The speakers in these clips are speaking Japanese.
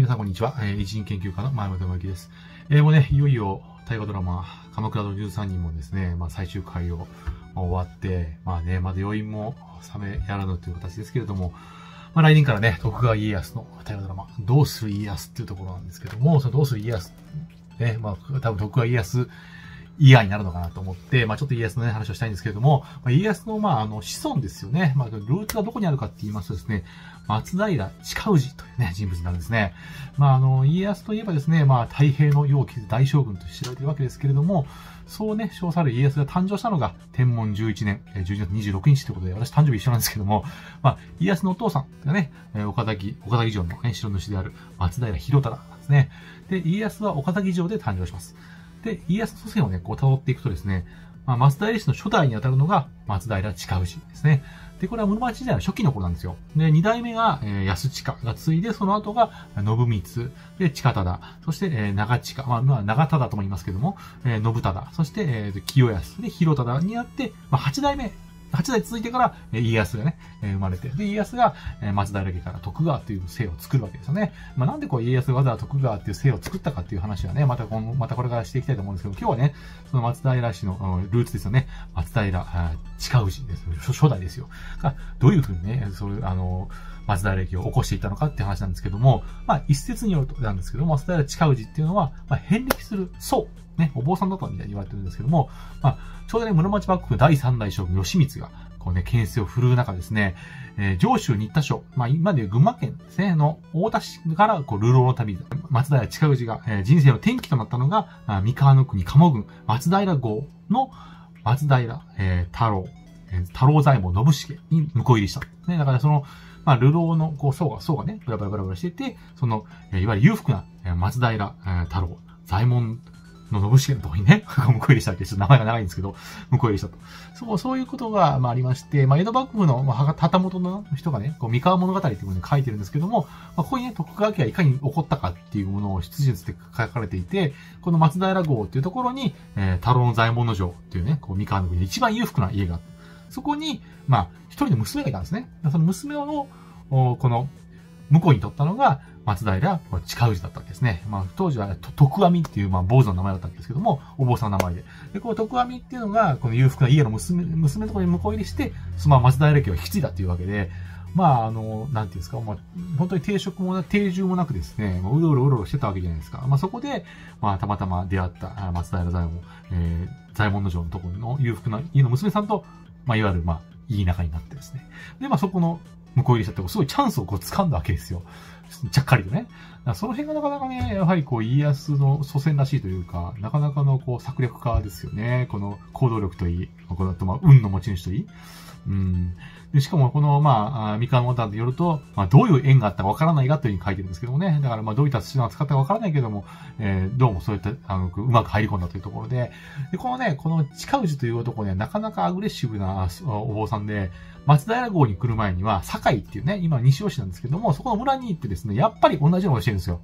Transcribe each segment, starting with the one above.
さんこんにちは。偉人研究家の前本智之です。もうね、いよいよ大河ドラマ、鎌倉殿13人もですね、最終回を終わって、まだ余韻も冷めやらぬという形ですけれども、来年からね、徳川家康の大河ドラマ、どうする家康っていうところなんですけども、そのどうする家康、ね、多分徳川家康以外になるのかなと思って、ちょっと家康のね、話をしたいんですけれども、家康の、子孫ですよね。ルーツがどこにあるかって言いますとですね、松平親氏というね、人物なんですね。家康といえばですね、太平の世を築く大将軍として知られているわけですけれども、そうね、称される家康が誕生したのが、天文11年、12月26日ということで、私誕生日一緒なんですけども、家康のお父さんがね、岡崎城のね、城主である松平広忠なんですね。で、家康は岡崎城で誕生します。で、家康の祖先をね、辿っていくとですね、松平氏の初代にあたるのが松平親氏ですね。で、これは室町時代の初期の頃なんですよ。で、二代目が、安親が継いで、その後が信光、で、親忠、そして、長親、長忠とも言いますけども、信忠、そして、清康、で、広忠になって、8代続いてから、家康がね、生まれて、で、家康が、松平家から徳川という姓を作るわけですよね。なんで家康がわざわざ徳川っていう姓を作ったかっていう話はね、またこれからしていきたいと思うんですけど、今日はね、その松平氏のルーツですよね。松平親氏です。初代ですよ。が、どういうふうにね、松平家を起こしていったのかっていう話なんですけども、一説によるとなんですけども、松平親氏っていうのは、遍歴する僧、ね、お坊さんだったみたいに言われてるんですけども、ちょうどね、室町幕府第三代将軍義満が、権勢を振るう中ですね、上州新田省、今でいう群馬県ですね、の太田市から、流浪の旅、松平親氏が、人生の転機となったのが、三河の国鴨郡、松平郷の松平、太郎左衛門信繁に婿入りした。ね、だから流浪の、僧がね、ブラブラしていて、いわゆる裕福な、松平、太郎、左衛門、信繁のところにね、婿入りしたわけです。名前が長いんですけど、婿入りしたと。そういうことが、ありまして、江戸幕府の、旗本の人がね、三河物語っていうものに書いてるんですけども、ここにね、徳川家がいかに起こったかっていうものを筆順で書かれていて、この松平郷っていうところに、太郎の左衛門城っていうね、三河の国で一番裕福な家があって、そこに、一人の娘がいたんですね。その娘を、婿に取ったのが、松平親氏だったわけですね。当時は、徳阿弥っていう、坊主の名前だったわけですけども、お坊さんの名前で。で、徳阿弥っていうのが、この裕福な家の娘のところに婿入りして、松平家を引き継いだっていうわけで、なんていうんですか、本当に定住もなくですね、うろうろしてたわけじゃないですか。そこで、たまたま出会った松平左衛門城のところの裕福な家の娘さんと、いわゆる、いい仲になってですね。で、そこの婿入りしたって、すごいチャンスを掴んだわけですよ。ちゃっかりとね。その辺がなかなかね、やはり家康の祖先らしいというか、なかなかの策略家ですよね。この行動力といい、運の持ち主といい。でしかも、三河物語によると、どういう縁があったかわからないがというふうに書いてるんですけどもね。だから、どういった手段を使ったかわからないけども、どうもそういった、うまく入り込んだというところで、この親氏という男ね、なかなかアグレッシブなお坊さんで、松平郷に来る前には、堺っていうね、今西尾市なんですけども、そこの村に行ってですね、やっぱり同じようなことしてるんですよ。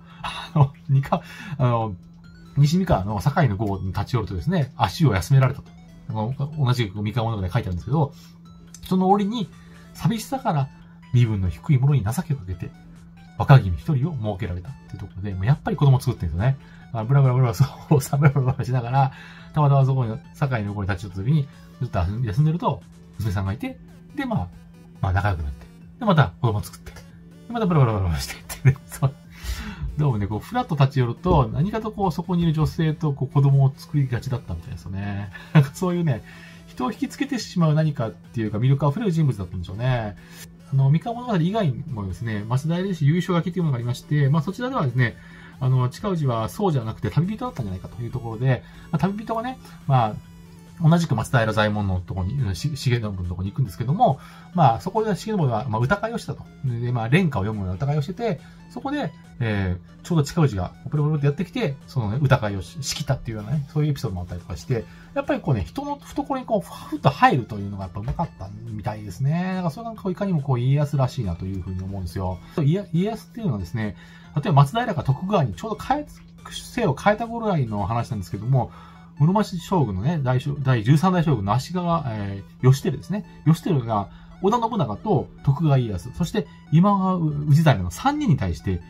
西三河の堺の郷に立ち寄るとですね、足を休められたと。同じく三河物語で書いてあるんですけど、その折に、寂しさから身分の低い者に情けをかけて、若君一人を設けられたっていうところで、やっぱり子供を作ってるんですよね。ブラブラしながら、たまたまそこに、堺の方に立ち寄った時に、ずっと休んでると、娘さんがいて、で、仲良くなって、で、また子供を作って、で、またブラブラしてってね、どうもね、フラッと立ち寄ると、何かとそこにいる女性と子供を作りがちだったみたいですよね。そういうね、人を引きつけてしまう何かっていうか魅力あふれる人物だったんでしょうね。三河物語以外にもですね、松平氏優勝書きっていうものがありまして、そちらではですね、親氏はそうじゃなくて旅人だったんじゃないかというところで、旅人がね、同じく松平左衛門のところに、重信のところに行くんですけども、そこで重信は、歌会をしてたと。で、連歌を読むような歌会をしてて、そこで、ちょうど親氏が、プロプロってやってきて、歌会を仕切ったっていうようなね、そういうエピソードもあったりとかして、やっぱり人の懐にふっと入るというのがやっぱ上手かったみたいですね。だからそれいかにも家康らしいなというふうに思うんですよ。家康っていうのはですね、例えば松平が徳川にちょうど姓を変えた頃ぐらいの話なんですけども、室町将軍のね、第13代将軍の足利、義輝ですね。義輝が、織田信長と徳川家康、そして今川氏真の3人に対して、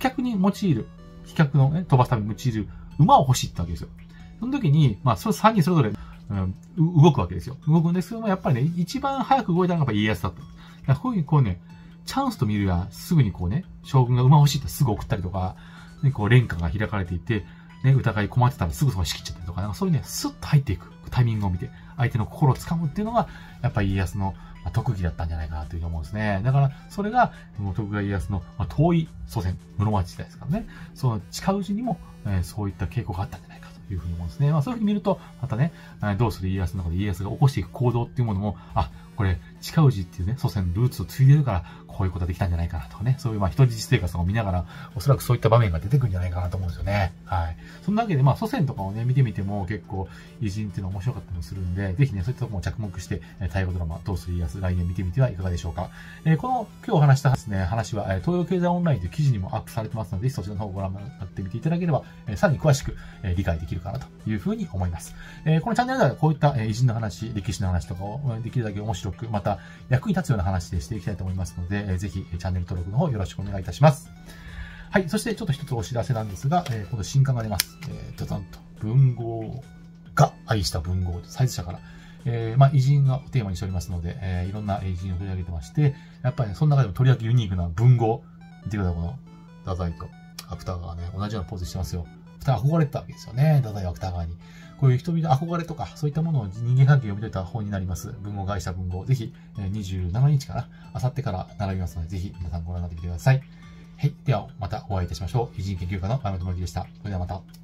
脚に用いる、飛脚のね、飛ばすために用いる馬を欲しいってわけですよ。その時に、まあ、その3人それぞれ、動くわけですよ。動くんですけども、やっぱりね、一番早く動いたのがやっぱ家康だった。だからこういうふうにこうね、チャンスと見るや、すぐにこうね、将軍が馬欲しいってすぐ送ったりとか、ね、こう、連歌が開かれていて、ね、疑い困ってたらすぐそこ仕切っちゃったりとか、なんかそういうね、スッと入っていくタイミングを見て、相手の心を掴むっていうのが、やっぱり家康の特技だったんじゃないかなというふうに思うんですね。だから、それが、徳川家康の遠い祖先、室町時代ですからね。その近いうちにも、そういった傾向があったんじゃないかというふうに思うんですね。まあそういうふうに見ると、またね、どうする家康の中で家康が起こしていく行動っていうものも、あ、これ、近氏っていうね、祖先のルーツを継いでるから、こういうことができたんじゃないかなとかね、そういう人質生活を見ながら、おそらくそういった場面が出てくるんじゃないかなと思うんですよね。はい。そんなわけで、祖先とかをね、見てみても結構偉人っていうのは面白かったりもするんで、ぜひね、そういったところも着目して、大河ドラマ、どうする家康、来年見てみてはいかがでしょうか。この、今日お話したですね、話は、東洋経済オンラインという記事にもアップされてますので、ぜひそちらの方をご覧になってみていただければ、さらに詳しく、理解できるかなというふうに思います。このチャンネルではこういった、偉人の話、歴史の話とかをできるだけ面白く、また役に立つような話でしていきたいと思いますので、ぜひチャンネル登録の方よろしくお願いいたします。はい。そしてちょっと一つお知らせなんですが、今度新刊が出ます。ドドンと、文豪が愛した文豪、サイズ社から。偉人がテーマにしておりますので、いろんな偉人を取り上げてまして、やっぱりね、その中でもとりわけユニークな文豪。見てください、この、太宰と芥川がね、同じようなポーズしてますよ。二人憧れてたわけですよね、太宰は芥川に。こういう人々の憧れとか、そういったものを人間関係を読み解いた本になります。文豪が愛した文豪。ぜひ、27日かな。あさってから並びますので、ぜひ皆さんご覧になってみてください。はい。では、またお会いいたしましょう。偉人研究家の前本真希でした。それではまた。